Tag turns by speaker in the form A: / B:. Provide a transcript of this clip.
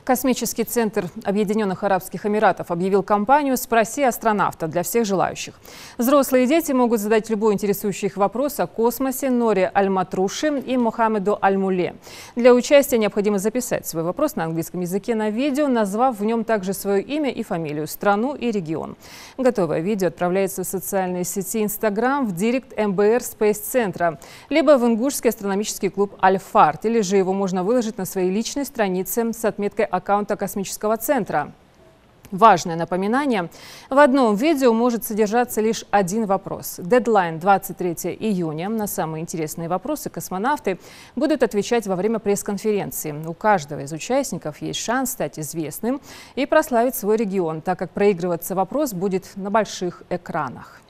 A: Космический центр Объединенных Арабских Эмиратов объявил кампанию «Спроси астронавта» для всех желающих. Взрослые и дети могут задать любой интересующий их вопрос о космосе Норе Аль-Матруши и Мохаммеду Аль-Муле. Для участия необходимо записать свой вопрос на английском языке на видео, назвав в нем также свое имя и фамилию, страну и регион. Готовое видео отправляется в социальные сети Instagram, в директ МБР Space центра, либо в ингушский астрономический клуб Аль-Фарт, или же его можно выложить на своей личной странице с отметкой аккаунта космического центра. Важное напоминание: в одном видео может содержаться лишь один вопрос. Дедлайн 23 июня. На самые интересные вопросы космонавты будут отвечать во время пресс-конференции. У каждого из участников есть шанс стать известным и прославить свой регион, так как проигрываться вопрос будет на больших экранах.